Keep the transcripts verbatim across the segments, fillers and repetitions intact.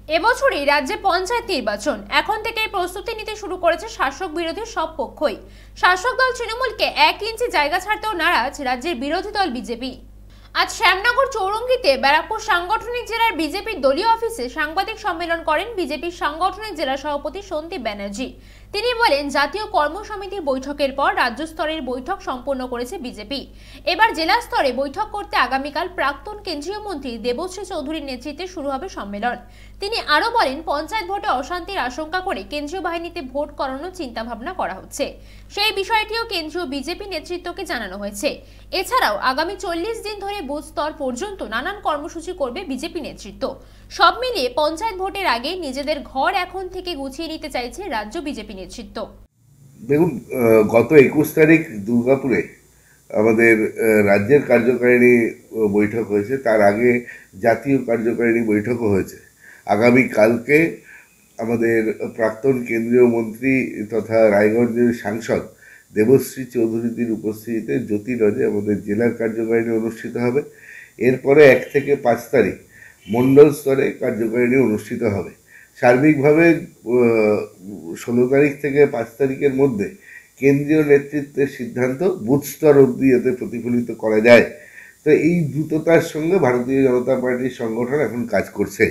এবছরই রাজ্যে পঞ্চায়েত নির্বাচন, এখন থেকেই প্রস্তুতি নিতে শুরু করেছে শাসক বিরোধী সব পক্ষই। শাসক দল তৃণমূলকে এক ইঞ্চি জায়গা ছাড়তেও নারাজ রাজ্যের বিরোধী দল বিজেপি। আজ শ্যামনগর চৌরঙ্গিতে ব্যারাকপুর সাংগঠনিক জেলার বিজেপির দলীয় অফিসে সাংবাদিক সম্মেলন করেন বিজেপির সাংগঠনিক জেলা সভাপতি সন্দীপ ব্যানার্জি। তিনি বলেন, জাতীয় কর্মসমিতির বৈঠকের পর রাজ্য স্তরের বৈঠক সম্পন্ন করেছে বিজেপি। এবার জেলা স্তরে বৈঠক করতে আগামীকাল প্রাক্তন কেন্দ্রীয় মন্ত্রী দেবশ্রী চৌধুরীর নেতৃত্বে শুরু হবে সম্মেলন। তিনি আরও বলেন, পঞ্চায়েত ভোটে অশান্তির আশঙ্কা করে কেন্দ্রীয় বাহিনীতে ভোট করানোর চিন্তা ভাবনা করা হচ্ছে। সেই বিষয়টিও কেন্দ্রীয় বিজেপি নেতৃত্বকে জানানো হয়েছে। এছাড়াও আগামী চল্লিশ দিন ধরে বুথ স্তর পর্যন্ত নানান কর্মসূচি করবে বিজেপি নেতৃত্ব। সব মিলিয়ে পঞ্চায়েত ভোটের আগে নিজেদের ঘর এখন থেকে গুছিয়ে নিতে চাইছে রাজ্য বিজেপি নেতৃত্ব। দেখুন, গত একুশ তারিখ দুর্গাপুরে আমাদের রাজ্যের কার্যকারিণী বৈঠক হয়েছে, তার আগে জাতীয় কার্যকারিণী বৈঠকও হয়েছে। আগামী কালকে আমাদের প্রাক্তন কেন্দ্রীয় মন্ত্রী তথা রায়গঞ্জের সাংসদ দেবশ্রী চৌধুরীদের উপস্থিতিতে জ্যোতি লজে আমাদের জেলার কার্যকারিণী অনুষ্ঠিত হবে। এরপরে এক থেকে পাঁচ তারিখ মণ্ডল স্তরে কার্যকারিণী অনুষ্ঠিত হবে। সার্বিকভাবে ষোলো তারিখ থেকে পাঁচ তারিখের মধ্যে কেন্দ্রীয় নেতৃত্বের সিদ্ধান্ত বুথ স্তর অবধি যাতে প্রতিফলিত করা যায়, তো এই দ্রুততার সঙ্গে ভারতীয় জনতা পার্টির সংগঠন এখন কাজ করছে।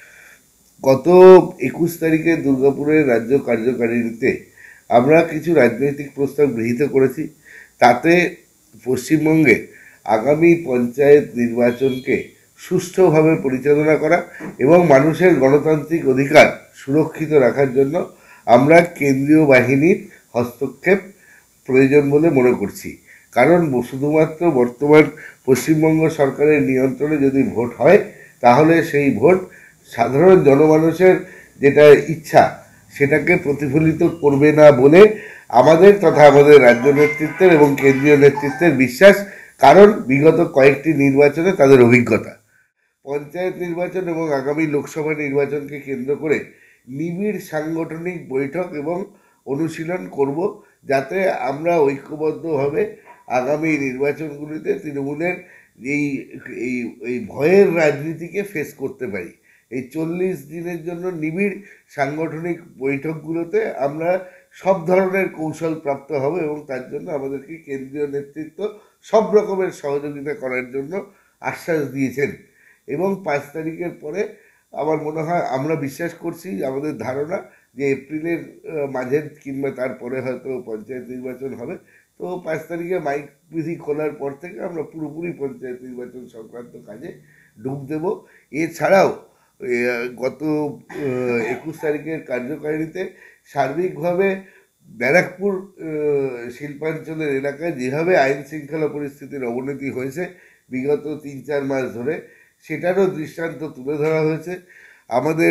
গত একুশ তারিখে দুর্গাপুরের রাজ্য কার্যকারিণীতে আমরা কিছু রাজনৈতিক প্রস্তাব গৃহীত করেছি। তাতে পশ্চিমবঙ্গে আগামী পঞ্চায়েত নির্বাচনকে সুষ্ঠুভাবে পরিচালনা করা এবং মানুষের গণতান্ত্রিক অধিকার সুরক্ষিত রাখার জন্য আমরা কেন্দ্রীয় বাহিনীর হস্তক্ষেপ প্রয়োজন বলে মনে করছি। কারণ শুধুমাত্র বর্তমান পশ্চিমবঙ্গ সরকারের নিয়ন্ত্রণে যদি ভোট হয়, তাহলে সেই ভোট সাধারণ জনমানুষের যেটা ইচ্ছা সেটাকে প্রতিফলিত করবে না বলে আমাদের তথা আমাদের রাজ্য নেতৃত্বের এবং কেন্দ্রীয় নেতৃত্বের বিশ্বাস। কারণ বিগত কয়েকটি নির্বাচনে তাদের অভিজ্ঞতা। পঞ্চায়েত নির্বাচন এবং আগামী লোকসভা নির্বাচনকে কেন্দ্র করে নিবিড় সাংগঠনিক বৈঠক এবং অনুশীলন করব, যাতে আমরা ঐক্যবদ্ধভাবে আগামী নির্বাচনগুলিতে তৃণমূলের এই এই এই ভয়ের রাজনীতিকে ফেস করতে পারি। এই চল্লিশ দিনের জন্য নিবিড় সাংগঠনিক বৈঠকগুলোতে আমরা সব ধরনের কৌশল প্রাপ্ত হব এবং তার জন্য আমাদেরকে কেন্দ্রীয় নেতৃত্ব সব রকমের সহযোগিতা করার জন্য আশ্বাস দিয়েছেন। এবং পাঁচ তারিখের পরে আমার মনে হয়, আমরা বিশ্বাস করছি, আমাদের ধারণা যে এপ্রিলের মাঝের কিংবা তারপরে হয়তো পঞ্চায়েত নির্বাচন হবে। তো পাঁচ তারিখে মাইক বিধি খোলার পর থেকে আমরা পুরোপুরি পঞ্চায়েত নির্বাচন সংক্রান্ত কাজে ডুব দেব। এছাড়াও গত একুশ তারিখের কার্যকারিণীতে সার্বিকভাবে ব্যারাকপুর শিল্পাঞ্চলের এলাকায় যেভাবে আইন শৃঙ্খলা পরিস্থিতির অবনতি হয়েছে বিগত তিন চার মাস ধরে, সেটারও দৃষ্টান্ত তুলে ধরা হয়েছে। আমাদের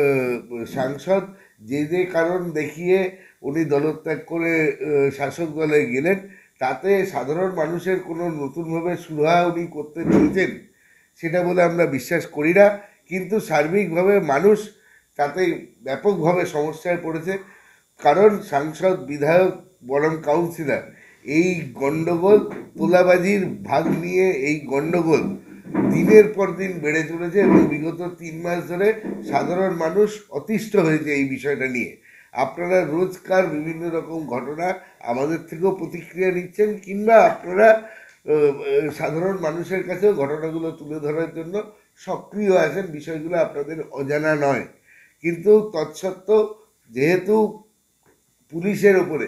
সাংসদ যে যে কারণ দেখিয়ে উনি দলত্যাগ করে শাসক দলে গেলেন, তাতে সাধারণ মানুষের কোনো নতুনভাবে সুরাহা উনি করতে পেরেছেন সেটা বলে আমরা বিশ্বাস করি না। কিন্তু সার্বিকভাবে মানুষ তাতে ব্যাপকভাবে সমস্যায় পড়েছে। কারণ সাংসদ, বিধায়ক বরং কাউন্সিলর এই গণ্ডগোল, তোলাবাজির ভাগ নিয়ে এই গণ্ডগোল দিনের পর দিন বেড়ে চলেছে এবং বিগত তিন মাস ধরে সাধারণ মানুষ অতিষ্ঠ হয়েছে এই বিষয়টা নিয়ে। আপনারা রোজকার বিভিন্ন রকম ঘটনা আমাদের থেকেও প্রতিক্রিয়া নিচ্ছেন, কিংবা আপনারা সাধারণ মানুষের কাছেও ঘটনাগুলো তুলে ধরার জন্য সক্রিয় আছেন। বিষয়গুলো আপনাদের অজানা নয়। কিন্তু তৎসত্ত্বেও যেহেতু পুলিশের ওপরে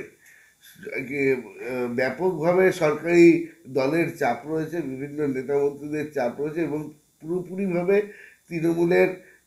ব্যাপকভাবে সরকারি দলের চাপ রয়েছে, বিভিন্ন নেতামন্ত্রীদের চাপ রয়েছে এবং পুরোপুরিভাবে তৃণমূলের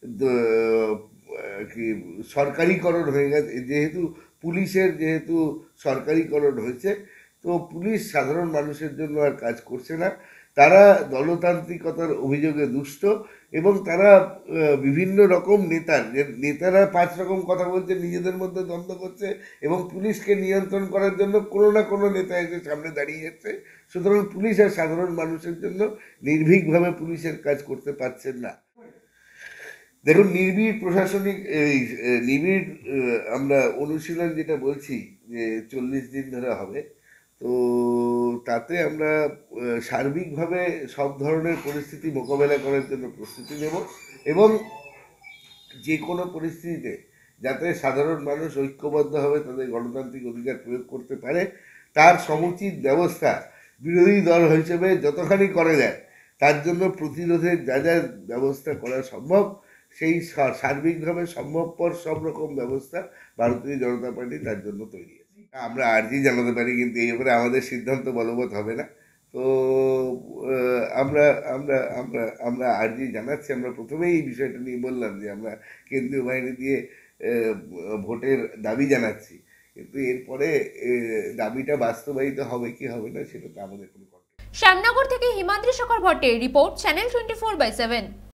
কি সরকারিকরণ হয়ে গেছে, যেহেতু পুলিশের যেহেতু সরকারিকরণ হয়েছে, তো পুলিশ সাধারণ মানুষের জন্য আর কাজ করছে না। তারা দলতান্ত্রিকতার অভিযোগে দুষ্ট এবং তারা বিভিন্ন রকম নেতার নেতারা পাঁচ রকম কথা বলছে, নিজেদের মধ্যে দ্বন্দ্ব করছে এবং পুলিশকে নিয়ন্ত্রণ করার জন্য কোনো না কোনো নেতা এসে সামনে দাঁড়িয়ে যাচ্ছে। সুতরাং পুলিশ আর সাধারণ মানুষের জন্য নির্ভীকভাবে পুলিশের কাজ করতে পারছেন না। দেখুন, নির্ভীক প্রশাসনিক এই নিবিড় আমরা অনুশীলন যেটা বলছি যে চল্লিশ দিন ধরে হবে, তো তাতে আমরা সার্বিকভাবে সব ধরনের পরিস্থিতি মোকাবেলা করার জন্য প্রস্তুতি নেব এবং যে কোনো পরিস্থিতিতে যাতে সাধারণ মানুষ ঐক্যবদ্ধভাবে তাদের গণতান্ত্রিক অধিকার প্রয়োগ করতে পারে তার সমুচিত ব্যবস্থা বিরোধী দল হিসেবে যতখানি করা যায় তার জন্য প্রতিরোধের যা যা ব্যবস্থা করা সম্ভব সেই সার্বিকভাবে সম্ভবপর সব রকম ব্যবস্থা ভারতীয় জনতা পার্টি তার জন্য তৈরি আছে। আমরা আর্জি জানাতে পারি, কিন্তু এই ব্যাপারে আমাদের সিদ্ধান্ত বলবৎ হবে না। তো আমরা আমরা আমরা আমরা আর্জি জানাচ্ছি। আমরা প্রথমেই এই বিষয়টা নিয়ে বললাম যে আমরা কেন্দ্রীয় বাহিনী দিয়ে ভোটের দাবি জানাচ্ছি, কিন্তু এরপরে দাবিটা বাস্তবায়িত হবে কি হবে না সেটা তো আমাদের কোনো। শ্যামনগর থেকে হিমাদ্রি শেখর ভট্টের report, channel twenty four by seven.